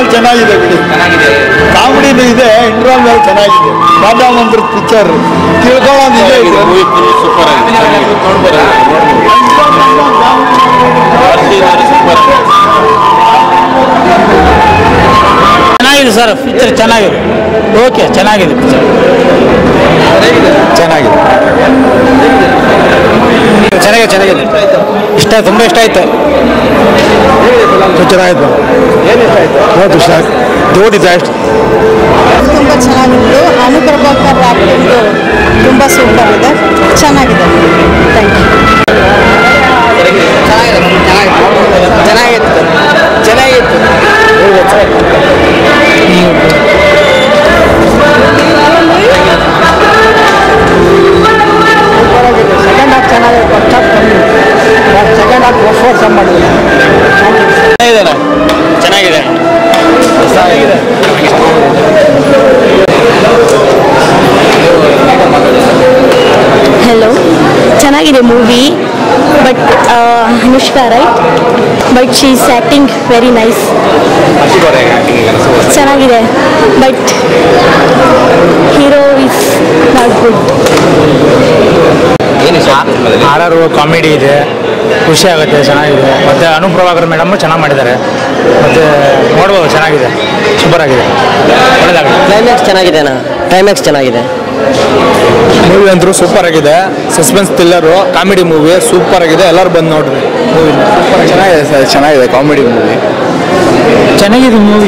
ಮೇಲೆ ಚೆನ್ನಾಗಿದೆ ಬಿಡಿ, ಕಾಮಿಡಿನೂ ಇದೆ, ಇಂಟರ್ವಲ್ ಮೇಲೆ ಚೆನ್ನಾಗಿದೆ. ರಾಧಾ ಮಂತ್ರ ಪಿಕ್ಚರ್ ತಿಳ್ಕೊಳ್ಳೋದಿದೆ, ಸೂಪರ್ ಚೆನ್ನಾಗಿದೆ ಸರ್, ಪಿಕ್ಚರ್ ಚೆನ್ನಾಗಿದೆ. ಓಕೆ, ಚೆನ್ನಾಗಿದೆ ಪಿಕ್ಚರ್, ಚೆನ್ನಾಗಿದೆ ಚೆನ್ನಾಗಿದೆ. ತುಂಬ ಇಷ್ಟ ಆಯ್ತು. ಚೆನ್ನಾಗಿತ್ತು, ತುಂಬ ಚೆನ್ನಾಗಿತ್ತು. ಅನುಪ್ರಭಾಕರ್ ಆ್ಯಕ್ಟಿಂಗು ತುಂಬ ಸೂಪರ್ ಇದೆ, ಚೆನ್ನಾಗಿದೆ. Thank you. ಚೆನ್ನಾಗಿತ್ತು. ಸೆಕೆಂಡ್ ಹಾಫ್ ಚೆನ್ನಾಗಿದೆ, ಫಸ್ಟ್ ಹಾಫ್ ಕಮ್ಮಿ, ಸೆಕೆಂಡ್ ಹಾಫ್ ವರ್ಷ ಮಾಡಿದೆ. ಚೆನ್ನಾಗಿದೆ. ಹಲೋ, ಚೆನ್ನಾಗಿದೆ movie. But Anushka right, but she is acting very nice. ಚೆನ್ನಾಗಿದೆ, but hero is not good. Horror comedy ಇದೆ, ಖುಷಿ ಆಗುತ್ತೆ, ಚೆನ್ನಾಗಿದೆ. ಮತ್ತು ಅನುಪ್ರಭಾಕರ್ ಮೇಡಮ್ಮು ಚೆನ್ನಾಗಿ ಮಾಡಿದ್ದಾರೆ, ಮತ್ತು ನೋಡ್ಬೋದು, ಚೆನ್ನಾಗಿದೆ, ಸೂಪರ್ ಆಗಿದೆ, ಒಳ್ಳೆಯದಾಗಿದೆ. ಕ್ಲೈಮ್ಯಾಕ್ಸ್ ಚೆನ್ನಾಗಿದೆ. ಮೂವಿ ಅಂತೂ ಸೂಪರ್ ಆಗಿದೆ, suspense thriller, comedy movie super ಆಗಿದೆ. ಎಲ್ಲರೂ ಬಂದು ನೋಡ್ರಿ ಮೂವಿ, ಚೆನ್ನಾಗಿದೆ ಸರ್, ಚೆನ್ನಾಗಿದೆ ಕಾಮಿಡಿ ಮೂವಿ, ಚೆನ್ನಾಗಿದೆ movie.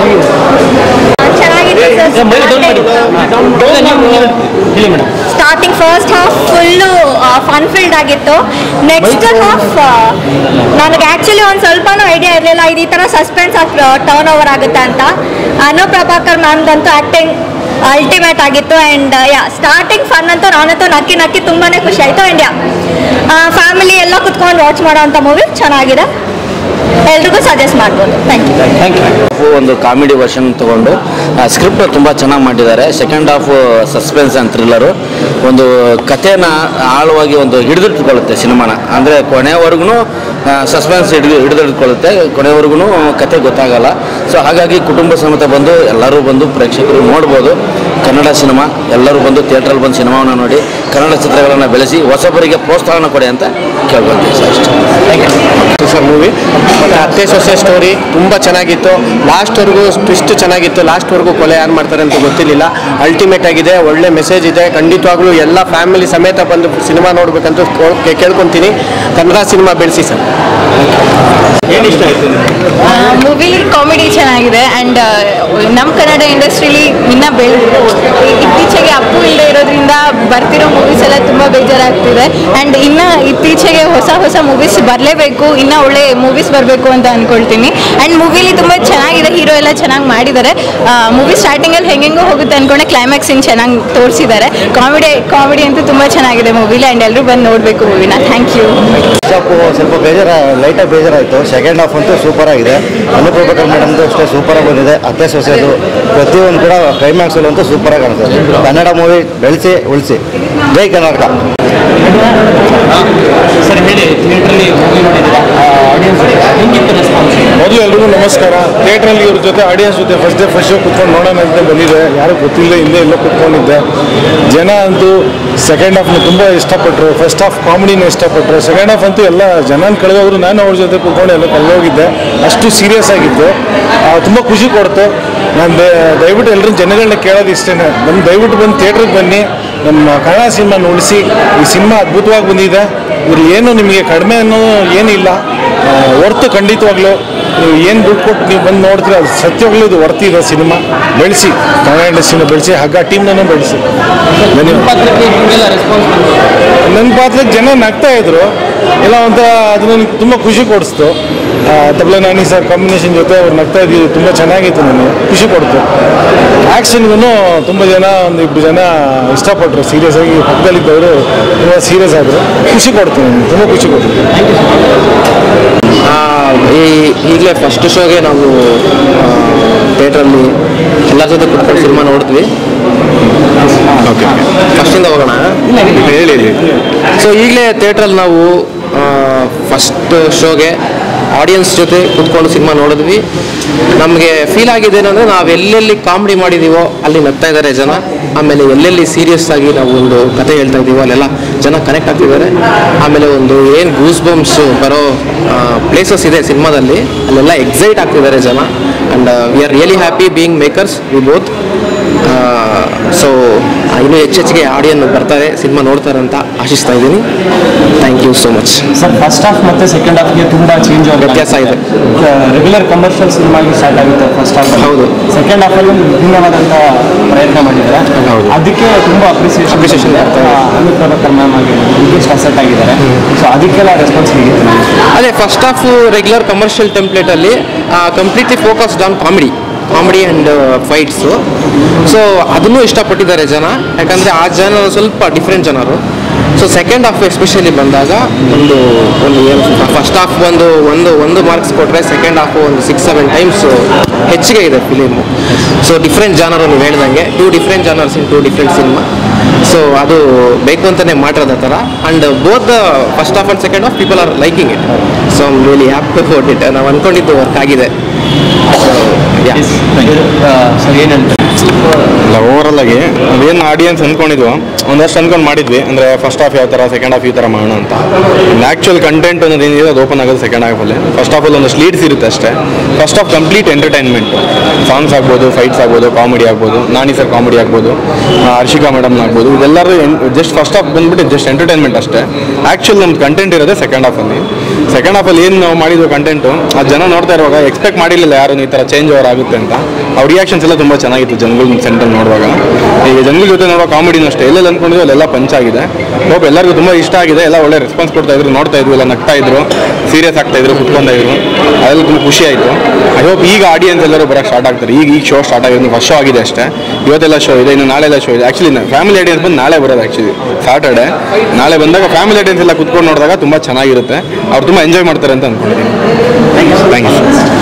Starting first half full fun filled ಆಗಿತ್ತು. ನೆಕ್ಸ್ಟ್ ಹಾಫ್ ನನಗೆ ಆ್ಯಕ್ಚುಲಿ ಒಂದು ಸ್ವಲ್ಪನೂ ಐಡಿಯಾ ಇರಲಿಲ್ಲ ಇದು ಈ ಥರ ಸಸ್ಪೆನ್ಸ್ ಆಫ್ ಟರ್ನ್ ಓವರ್ ಆಗುತ್ತೆ ಅಂತ. ಅನುಪ್ರಭಾಕರ್ ಮ್ಯಾಮ್ದಂತೂ ಆ್ಯಕ್ಟಿಂಗ್ ಅಲ್ಟಿಮೇಟ್ ಆಗಿತ್ತು. ಆ್ಯಂಡ್ ಸ್ಟಾರ್ಟಿಂಗ್ ಫನ್ ಅಂತೂ ನಾನಂತೂ ನಕ್ಕಿ ತುಂಬಾ ಖುಷಿ ಆಯಿತು. ಆ್ಯಂಡ್ ಫ್ಯಾಮಿಲಿ ಎಲ್ಲ ಕುತ್ಕೊಂಡು ವಾಚ್ ಮಾಡೋ ಅಂಥ ಮೂವಿ ಚೆನ್ನಾಗಿದೆ, ಎಲ್ರಿಗೂ ಸಜೆಸ್ಟ್ ಮಾಡ್ಬೋದು. Thank you. ಒಂದು ಕಾಮಿಡಿ ವರ್ಷನ್ ತಗೊಂಡು ಸ್ಕ್ರಿಪ್ಟ್ ತುಂಬ ಚೆನ್ನಾಗಿ ಮಾಡಿದ್ದಾರೆ. Second half suspense and thriller, ಒಂದು ಕಥೆನ ಆಳವಾಗಿ ಒಂದು ಹಿಡಿದಿಟ್ಕೊಳ್ಳುತ್ತೆ ಸಿನಿಮಾನ. ಅಂದರೆ ಕೊನೆವರೆಗೂ ಸಸ್ಪೆನ್ಸ್ ಹಿಡಿದಿಟ್ಕೊಳ್ಳುತ್ತೆ, ಕೊನೆವರೆಗೂ ಕತೆ ಗೊತ್ತಾಗಲ್ಲ. ಸೊ ಹಾಗಾಗಿ ಕುಟುಂಬ ಸಮೇತ ಬಂದು ಎಲ್ಲರೂ ಬಂದು ಪ್ರೇಕ್ಷಕರು ನೋಡ್ಬೋದು. ಕನ್ನಡ ಸಿನಿಮಾ, ಎಲ್ಲರೂ ಬಂದು ಥಿಯೇಟ್ರಲ್ಲಿ ಬಂದು ಸಿನಿಮಾವನ್ನು ನೋಡಿ ಕನ್ನಡ ಚಿತ್ರಗಳನ್ನು ಬೆಳೆಸಿ ಹೊಸಬರಿಗೆ ಪ್ರೋತ್ಸಾಹನ ಕೊಡಿ ಅಂತ ಕೇಳ್ಕೊಳ್ತೀವಿ ಸರ್. ಅಷ್ಟೇ. ಸರ್ ಮೂವಿ ಮತ್ತು ಅತ್ತೆ ಸೊಸೆ ಸ್ಟೋರಿ ತುಂಬ ಚೆನ್ನಾಗಿತ್ತು. ಲಾಸ್ಟ್ವರೆಗೂ ಟ್ವಿಸ್ಟ್ ಚೆನ್ನಾಗಿತ್ತು. ಲಾಸ್ಟ್ವರೆಗೂ ಕೊಲೆ ಯಾರು ಮಾಡ್ತಾರೆ ಅಂತ ಗೊತ್ತಿರಲಿಲ್ಲ. ಅಲ್ಟಿಮೇಟ್ ಆಗಿದೆ, ಒಳ್ಳೆ ಮೆಸೇಜ್ ಇದೆ. ಖಂಡಿತವಾಗ್ಲೂ ಎಲ್ಲ ಫ್ಯಾಮಿಲಿ ಸಮೇತ ಬಂದು ಸಿನಿಮಾ ನೋಡ್ಬೇಕಂತ ಕೇಳ್ಕೊತೀನಿ. ಕನ್ನಡ ಸಿನಿಮಾ ಬೆಳೆಸಿ ಸರ್. ಏನಿಷ್ಟ ಆಯಿತು ಮೂವಿ? ಕಾಮಿಡಿ ಚೆನ್ನಾಗಿದೆ ಆ್ಯಂಡ್ ನಮ್ಮ ಕನ್ನಡ ಇಂಡಸ್ಟ್ರಿಲಿ ಇನ್ನೂ ಇತ್ತೀಚೆಗೆ ಅಪ್ಪು ಇಲ್ಲದೆ ಇರೋದ್ರಿಂದ ಬರ್ತಿರೋ ಮೂವೀಸ್ ಎಲ್ಲ ತುಂಬ ಬೇಜಾರಾಗ್ತಿದೆ. ಆ್ಯಂಡ್ ಇನ್ನು ಇತ್ತೀಚೆಗೆ ಹೊಸ ಮೂವೀಸ್ ಬರಲೇಬೇಕು, ಇನ್ನೂ ಒಳ್ಳೆ ಮೂವೀಸ್ ಬರಬೇಕು ಅಂತ ಅಂದ್ಕೊಳ್ತೀನಿ. ಆ್ಯಂಡ್ ಮೂವಿಲಿ ತುಂಬ ಚೆನ್ನಾಗಿದೆ, ಹೀರೋ ಎಲ್ಲ ಚೆನ್ನಾಗಿ ಮಾಡಿದ್ದಾರೆ. ಮೂವಿ ಸ್ಟಾರ್ಟಿಂಗಲ್ಲಿ ಹೆಂಗೆಂಗೋ ಹೋಗುತ್ತೆ ಅಂದ್ಕೊಂಡೆ, ಕ್ಲೈಮ್ಯಾಕ್ಸ್ ಇನ್ನು ಚೆನ್ನಾಗಿ ತೋರಿಸಿದ್ದಾರೆ. ಕಾಮಿಡಿ ಅಂತೂ ತುಂಬ ಚೆನ್ನಾಗಿದೆ ಮೂವಿಲಿ. ಆ್ಯಂಡ್ ಎಲ್ಲರೂ ಬಂದು ನೋಡಬೇಕು ಮೂವಿನ. Thank you. ಸ್ವಲ್ಪ ಲೈಟಾಗಿ ಬೇಜಾರಾಯಿತು. ಸೆಕೆಂಡ್ ಹಾಫ್ ಅಂತೂ ಸೂಪರ್ ಆಗಿದೆ. ಅನುಪ್ರಭಾಕರ್ ಮೇಡಮ್ದು ಅಷ್ಟೇ ಸೂಪರಾಗಿ ಬಂದಿದೆ. ಅತ್ತೆ ಸೊಸೆದು ಪ್ರತಿಯೊಂದು ಕೂಡ ಕ್ಲೈಮ್ಯಾಕ್ಸಲ್ಲೂ ಅಂತೂ ಸೂಪರಾಗಿ ಕಾಣಿಸ್ತದೆ. ಕನ್ನಡ ಮೂವಿ ಬೆಳೆಸಿ ಉಳಿಸಿ. ಜೈ ಕರ್ನಾಟಕ. ಸರ್ ಹೇಳಿ, ಥಿಯೇಟ್ರಲ್ಲಿ ಮೂವಿ ನೋಡಿದ್ರೆ ಹೆಂಗಿತ್ತು ರೆಸ್ಪಾನ್ಸ್? ಮೊದಲು ಎಲ್ರಿಗೂ ನಮಸ್ಕಾರ. ಥಿಯೇಟ್ರಲ್ಲಿ ಇವ್ರ ಜೊತೆ ಆಡಿಯನ್ಸ್ ಜೊತೆ ಫಸ್ಟ್ ಶೋ ಕುತ್ಕೊಂಡು ನೋಡೋಣ ಅಂತ ಬಂದಿದೆ. ಯಾರು ಗೊತ್ತಿಲ್ಲ, ಹಿಂದೆ ಎಲ್ಲ ಕುತ್ಕೊಂಡಿದ್ದೆ. ಜನ ಅಂತೂ ಸೆಕೆಂಡ್ ಹಾಫ್ನ ತುಂಬ ಇಷ್ಟಪಟ್ಟರು. ಫಸ್ಟ್ ಹಾಫ್ ಕಾಮಿಡಿನ ಇಷ್ಟಪಟ್ಟರು. ಸೆಕೆಂಡ್ ಹಾಫ್ ಅಂತೂ ಎಲ್ಲ ಜನನ ಕಳೆದೋದ್ರು. ನಾನು ಅವ್ರ ಜೊತೆ ಕುತ್ಕೊಂಡು ಎಲ್ಲ ಕಳೆದೋಗಿದ್ದೆ. ಅಷ್ಟು ಸೀರಿಯಸ್ ಆಗಿತ್ತು, ತುಂಬ ಖುಷಿ ಕೊಡ್ತು. ನಾನು ದಯವಿಟ್ಟು ಎಲ್ಲರೂ ಜನಗಳನ್ನ ಕೇಳೋದು ಇಷ್ಟೇ, ದಯವಿಟ್ಟು ಬಂದು ಥಿಯೇಟ್ರಿಗೆ ಬನ್ನಿ, ನಮ್ಮ ಕನ್ನಡ ಸಿನಿಮಾನ ಉಳಿಸಿ. ಈ ಸಿನಿಮಾ ಅದ್ಭುತವಾಗಿ ಬಂದಿದೆ. ಇವ್ರು ಏನು ನಿಮಗೆ ಕಡಿಮೆ ಅನ್ನೋ ಏನಿಲ್ಲ, ಹೊರ್ತು ಖಂಡಿತವಾಗ್ಲೂ ನೀವು ಏನು ದುಡ್ಡು ಕೊಟ್ಟು ನೀವು ಬಂದು ನೋಡ್ತೀರ, ಅದು ಸತ್ಯವಾಗ್ಲೂ ಇದು ವರ್ತಿದೆ. ಸಿನಿಮಾ ಬೆಳೆಸಿ, ಕನ್ನಡ ಇಂಡಸ್ಟ್ರಿನ ಬೆಳೆಸಿ, ಹಗ್ಗ ಟೀಮ್ನೂ ಬೆಳೆಸಿ. ನನ್ನ ಪಾತ್ರಕ್ಕೆ ಜನ ನಗ್ತಾ ಇದ್ರು, ಎಲ್ಲ ಒಂಥರ ಅದು ನನಗೆ ತುಂಬ ಖುಷಿ ಕೊಡಿಸ್ತು. ತಬಲೆ ನಾನಿ ಸರ್ ಕಾಂಬಿನೇಷನ್ ಜೊತೆ ಅವ್ರು ನಗ್ತಾ ಇದ್ದೀವಿ, ತುಂಬ ಚೆನ್ನಾಗಿತ್ತು, ನನಗೆ ಖುಷಿ ಕೊಡ್ತು. ಆ್ಯಕ್ಷನ್ಗೂ ತುಂಬ ಜನ, ಒಂದಿಬ್ಬರು ಜನ ಇಷ್ಟಪಟ್ಟರು. ಸೀರಿಯಸ್ ಆಗಿ ಪಕ್ಕದಲ್ಲಿದ್ದವರು ತುಂಬ ಸೀರಿಯಸ್ ಆದರು. ಖುಷಿ ಕೊಡ್ತು, ನನಗೆ ತುಂಬ ಖುಷಿ ಕೊಡ್ತು. ಈಗಲೇ ಫಸ್ಟ್ ಶೋಗೆ ನಾವು ಥಿಯೇಟ್ರಲ್ಲಿ ಎಲ್ಲರ ಜೊತೆ ಕುತ್ಕೊಂಡು ಸಿನಿಮಾ ನೋಡಿದ್ವಿ. ಓಕೆ, ಫಸ್ಟಿಂದ ಹೋಗೋಣ. ಹೇಳಿ. ಸೊ ಈಗಲೇ ಥಿಯೇಟ್ರಲ್ಲಿ ನಾವು ಫಸ್ಟ್ ಶೋಗೆ ಆಡಿಯನ್ಸ್ ಜೊತೆ ಕೂತ್ಕೊಂಡು ಸಿನಿಮಾ ನೋಡಿದ್ವಿ. ನಮಗೆ ಫೀಲ್ ಆಗಿದೆ ಏನಂದರೆ ನಾವು ಎಲ್ಲೆಲ್ಲಿ ಕಾಮಿಡಿ ಮಾಡಿದ್ದೀವೋ ಅಲ್ಲಿ ನಗ್ತಾ ಇದ್ದಾರೆ ಜನ. ಆಮೇಲೆ ಎಲ್ಲೆಲ್ಲಿ ಸೀರಿಯಸ್ ಆಗಿ ನಾವು ಒಂದು ಕತೆ ಹೇಳ್ತಾ ಇದ್ದೀವೋ ಅಲ್ಲೆಲ್ಲ ಜನ ಕನೆಕ್ಟ್ ಆಗ್ತಿದ್ದಾರೆ. ಆಮೇಲೆ ಒಂದು ಏನು ಗೂಸ್ ಬಂಪ್ಸ್ ಬರೋ ಪ್ಲೇಸಸ್ ಇದೆ ಸಿನಿಮಾದಲ್ಲಿ, ಅಲ್ಲೆಲ್ಲ ಎಕ್ಸೈಟ್ ಆಗ್ತಿದ್ದಾರೆ ಜನ. And we are really happy being makers we both. So ಇನ್ನೂ ಹೆಚ್ಚೆಚ್ಚಿಗೆ ಆಡಿಯನ್ ಬರ್ತಾರೆ, ಸಿನಿಮಾ ನೋಡ್ತಾರೆ ಅಂತ ಆಶಿಸ್ತಾ ಇದ್ದೀನಿ. Thank you so much. Sir, first half ಮತ್ತು ಸೆಕೆಂಡ್ ಹಾಫ್ಗೆ ತುಂಬ ಚೇಂಜ್ ವ್ಯತ್ಯಾಸ ಇದೆ. ರೆಗ್ಯುಲರ್ ಕಮರ್ಷಿಯಲ್ ಸಿನಿಮಾಗಿ ಸ್ಟಾರ್ಟ್ ಆಗುತ್ತೆ ಫಸ್ಟ್ ಹಾಫ್. ಹೌದು. ಸೆಕೆಂಡ್ ಹಾಫಲ್ಲಿ ಒಂದು ವಿಭಿನ್ನವಾದಂಥ ಪ್ರಯತ್ನ ಮಾಡಿದ್ದಾರೆ. ಹೌದು. ಅದಕ್ಕೆ ತುಂಬ ಅಪ್ರಿಸಿಯೇಷನ್ ಅನು ಪ್ರಭಾಕರ್ ಮ್ಯಾಮ್ ಆಗಿ ಬಿಗ್ಗೆಸ್ಟ್ ಅಸೆಟ್ ಆಗಿದ್ದಾರೆ. ಸೊ ಅದಕ್ಕೆಲ್ಲ ರೆಸ್ಪಾನ್ಸ್ ಹೇಗಿತ್ತು? ಅದೇ ಫಸ್ಟ್ ಹಾಫ್ ರೆಗ್ಯುಲರ್ ಕಮರ್ಷಿಯಲ್ ಟೆಂಪ್ಲೇಟಲ್ಲಿ completely focused on comedy and fights. So ಅದನ್ನೂ ಇಷ್ಟಪಟ್ಟಿದ್ದಾರೆ ಜನ, ಯಾಕಂದರೆ ಆ ಜನ ಸ್ವಲ್ಪ ಡಿಫ್ರೆಂಟ್ ಜನರು. ಸೊ ಸೆಕೆಂಡ್ ಹಾಫ್ ಎಸ್ಪೆಷಲಿ ಬಂದಾಗ ಒಂದು ಏನು ಫಸ್ಟ್ ಹಾಫ್ ಒಂದು ಮಾರ್ಕ್ಸ್ ಕೊಟ್ಟರೆ ಸೆಕೆಂಡ್ ಹಾಫು ಒಂದು 6-7 ಟೈಮ್ಸ್ ಹೆಚ್ಚಿಗೆ ಇದೆ ಫಿಲಿಮು. ಸೊ ಡಿಫ್ರೆಂಟ್ ಜಾನರು ನೀವು ಹೇಳ್ದಂಗೆ 2 different genres in 2 different cinema. So ಅದು ಬೇಕು ಅಂತಲೇ ಮಾಡಿರೋದು ಆ ಥರ. And both the first half and second half people are liking it. So I am really happy about it. ನಾವು ಅಂದ್ಕೊಂಡಿದ್ದು ವರ್ಕ್ ಆಗಿದೆ. ಸರ್, ಏನಂತ ಇಲ್ಲ, ಓವರಾಲ್ ಆಗಿ ನಾವೇನು ಆಡಿಯನ್ಸ್ ಅಂದ್ಕೊಂಡಿದ್ವು ಒಂದಷ್ಟು ಅಂದ್ಕೊಂಡು ಮಾಡಿದ್ವಿ. ಅಂದರೆ ಫಸ್ಟ್ ಹಾಫ್ ಯಾವ ಥರ, ಸೆಕೆಂಡ್ ಹಾಫ್ ಈ ಥರ ಮಾಡೋಣ ಅಂತ. ಆ್ಯಕ್ಚುಯಲ್ ಕಂಟೆಂಟ್ ಅನ್ನೋದು ಏನಿದೆ ಅದು ಓಪನ್ ಆಗೋದು ಸೆಕೆಂಡ್ ಹಾಫಲ್ಲಿ. ಫಸ್ಟ್ ಹಾಫಲ್ಲಿ ಒಂದಷ್ಟು ಲೀಡ್ಸ್ ಇರುತ್ತೆ ಅಷ್ಟೇ. First half complete entertainment, songs ಆಗ್ಬೋದು, ಫೈಟ್ಸ್ ಆಗ್ಬೋದು, ಕಾಮಿಡಿ ಆಗ್ಬೋದು, ನಾನಿ ಸರ್ ಕಾಮಿಡಿ ಆಗ್ಬೋದು, ಹರ್ಷಿಕಾ ಮೇಡಮ್ ಆಗ್ಬೋದು, ಇದೆಲ್ಲರೂ ಜಸ್ಟ್ ಫಸ್ಟ್ ಹಾಫ್ ಬಂದ್ಬಿಟ್ಟು ಜಸ್ಟ್ ಎಂಟರ್ಟೈನ್ಮೆಂಟ್ ಅಷ್ಟೇ. ಆ್ಯಕ್ಚುಲ್ ನಮ್ದು ಕಂಟೆಂಟ್ ಇರೋದೇ ಸೆಕೆಂಡ್ ಹಾಫಲ್ಲಿ. ಸೆಕೆಂಡ್ ಹಾಫಲ್ಲಿ ಏನು ನಾವು ಮಾಡಿದ್ವಿ ಕಂಟೆಂಟು, ಆ ಜನ ನೋಡ್ತಾ ಇರುವಾಗ ಎಕ್ಸ್ಪೆಕ್ಟ್ ಮಾಡಿರಲಿಲ್ಲ ಯಾರು ಈ ಥರ ಚೇಂಜ್ ಓವರ್ ಆಗುತ್ತೆ ಅಂತ. ಅವ್ರ ರಿಯಾಕ್ಷನ್ಸ್ ಎಲ್ಲ ತುಂಬ ಚೆನ್ನಾಗಿತ್ತು ಜನಗಳ ಸೆಂಟರ್ ನೋಡುವಾಗ. ಈಗ ಜನಗಳ ಜೊತೆ ನೋಡುವ ಕಾಮಿಡಿನೂ ಅಷ್ಟೇ, ಎಲ್ಲೆಲ್ಲಿ ಅಂದ್ಕೊಂಡಿದ್ವಿ ಅಲ್ಲೆಲ್ಲ ಪಂಚ್ ಆಗಿದೆ. ಹೋಪ್ ಎಲ್ಲರಿಗೂ ತುಂಬ ಇಷ್ಟ ಆಗಿದೆ. ಎಲ್ಲ ಒಳ್ಳೆ ರೆಸ್ಪಾನ್ಸ್ ಕೊಡ್ತಾ ಇದ್ರು, ನೋಡ್ತಾ ಇದ್ರು, ಎಲ್ಲ ನಗ್ತಾ ಇದ್ರು, ಸೀರಿಯಸ್ ಆಗ್ತಾ ಇದ್ರು, ಕುತ್ಕೊಂತಾ ಇದ್ರು. ಅದೆಲ್ಲ ತುಂಬ ಖುಷಿ ಆಯಿತು. ಐ ಹೋಪ್ ಈಗ ಆಡಿಯನ್ಸ್ ಎಲ್ಲರೂ ಬರೋಕ್ಕೆ ಸ್ಟಾರ್ಟ್ ಆಗ್ತಾರೆ. ಈಗ ಶೋ ಸ್ಟಾರ್ಟ್ ಆಗಿದೆ, ಫಸ್ಟ್ ಶೋ ಆಗಿದೆ ಅಷ್ಟೇ. ಇವತ್ತೆಲ್ಲ ಶೋ ಇದೆ, ಇನ್ನು ನಾಳೆಲ್ಲ ಶೋ ಇದೆ. ಆ್ಯಕ್ಚುಲಿ ಫ್ಯಾಮಿಲಿ ಆಡಿಯನ್ಸ್ ಬಂದು ನಾಳೆ ಬರೋದು. ಆ್ಯಕ್ಚುಲಿ ಸಾಟರ್ಡೆ ನಾಳೆ ಬಂದಾಗ ಫ್ಯಾಮಿಲಿ ಆಡಿಯನ್ಸ್ ಎಲ್ಲ ಕುತ್ಕೊಂಡು ನೋಡಿದಾಗ ತುಂಬ ಚೆನ್ನಾಗಿರುತ್ತೆ. ಅವ್ರು ತುಂಬ ಎಂಜಾಯ್ ಮಾಡ್ತಾರೆ ಅಂತ ಅಂದ್ಕೊಂಡಿದ್ದೀನಿ. Thank you.